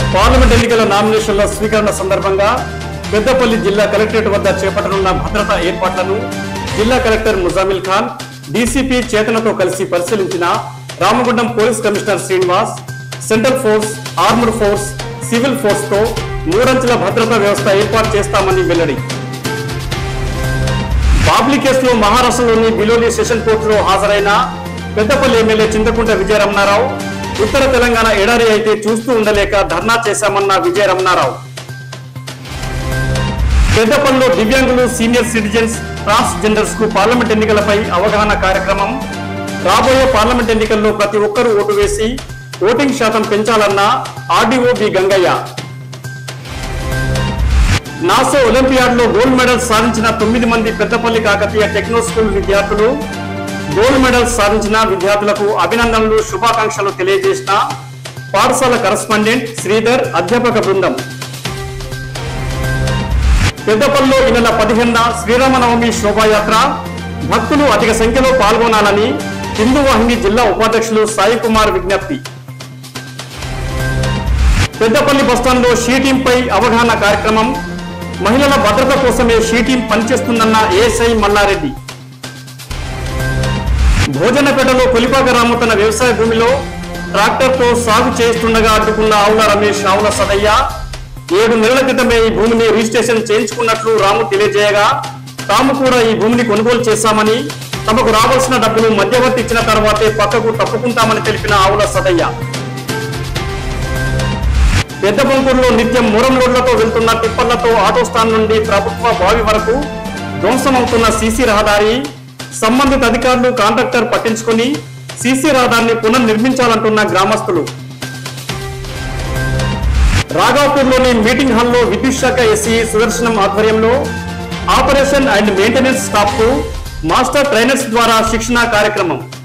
Parliament ఎన్నికల నామినేషన్ల స్వీకరణ సందర్భంగా పెద్దపల్లి జిల్లా కలెక్టరేట్ వద్ద చేపట్టనున్న భద్రతా ఏర్పాట్లను జిల్లా కలెక్టర్ ముజామిల్ ఖాన్ డీసీపీ చేతనతో కలిసి పరిశీలించిన Ramagundam police commissioner Srinivas central force, armed force, civil force తో 3 అంచెల భద్రతా వ్యవస్థ ఏర్పాటు చేస్తామని వెల్లడి. బాబ్లీ కేసులో మహారాష్ట్రలోని బిలోలి సెషన్ కోర్టులో హాజరైన పెద్దపల్లి ఎమ్మెల్యే చింతకుంట విజయరమణారావు ఉత్తర తెలంగాణ ఎడారి అయితే చూస్తూ ఉండలేక ధర్నా చేశామన్న విజయరమణారావు. పెద్దపల్లిలో దివ్యాంగులు, సీనియర్ సిటిజన్స్, ట్రాన్స్జెండర్స్ కు పార్లమెంట్ ఎన్నికలపై అవగాహన కార్యక్రమం. రాబోయే పార్లమెంట్ ఎన్నికల్లో ప్రతి ఒక్కరూ ఓటు వేసి ఓటింగ్ శాతం పెంచాలన్న RDO B Gangaiah. NASO olympiad లో గోల్డ్ మెడల్ సాధించిన 9 మంది పెద్దపల్లి కాకతీయ టెక్నో స్కూల్ విద్యార్థులు. గోల్డ్ మెడల్ సాధించిన విద్యార్థులకు అభినందనలు, శుభాకాంక్షలు తెలియజేసిన పాఠశాల కరస్పాండెంట్ శ్రీధర్, అధ్యాపక బృందం. పెద్దపల్లిలో ఈ నెల 15న శ్రీరామనవమి శోభాయాత్ర. భక్తులు అధిక సంఖ్యలో పాల్గొనాలని హిందూ వాహిని జిల్లా ఉపాధ్యక్షులు సాయి కుమార్ విజ్ఞప్తి. పెద్దపల్లి బస్టాండ్లో షీ టీం పై అవగాహన కార్యక్రమం. మహిళల భద్రత కోసమే షీ టీం పనిచేస్తుందన్న ఏఎస్ఐ మల్లారెడ్డి. భోజనపేటలో కొలిపాక రాము తన వ్యవసాయ భూమిలో ట్రాక్టర్తో సాగు చేస్తుండగా అడ్డుకున్న ఆవుల రమేష్, ఆవుల సదయ్య. 7 నెలల క్రితమే ఈ భూమిని రిజిస్ట్రేషన్ చేయించుకున్నట్లు రాము తెలియజేయగా, తాము కూడా ఈ భూమిని కొనుగోలు చేశామని, తమకు రావాల్సిన డబ్బులు మధ్యవర్తి ఇచ్చిన తర్వాతే పక్కకు తప్పుకుంటామని తెలిపిన ఆవుల సదయ్య. పెద్ద బంకూరులో నిత్యం మూరం రోడ్లతో వెళ్తున్న టిప్పర్లతో ఆటో స్టాండ్ నుండి ప్రభుత్వ బావి వరకు ధ్వంసమవుతున్న సీసీ రహదారి. సంబంధిత అధికారులు, కాంట్రాక్టర్ పట్టించుకుని సీసీ రహదారిని పునర్నిర్మించాలంటున్న గ్రామస్తులు. రాఘవపూర్లోని మీటింగ్ హాల్లో విద్యుత్ శాఖ ఎస్సీ సుదర్శనం ఆధ్వర్యంలో ఆపరేషన్ అండ్ మెయింటెనెన్స్ స్టాఫ్ కు మాస్టర్ ట్రైనర్స్ ద్వారా శిక్షణ కార్యక్రమం.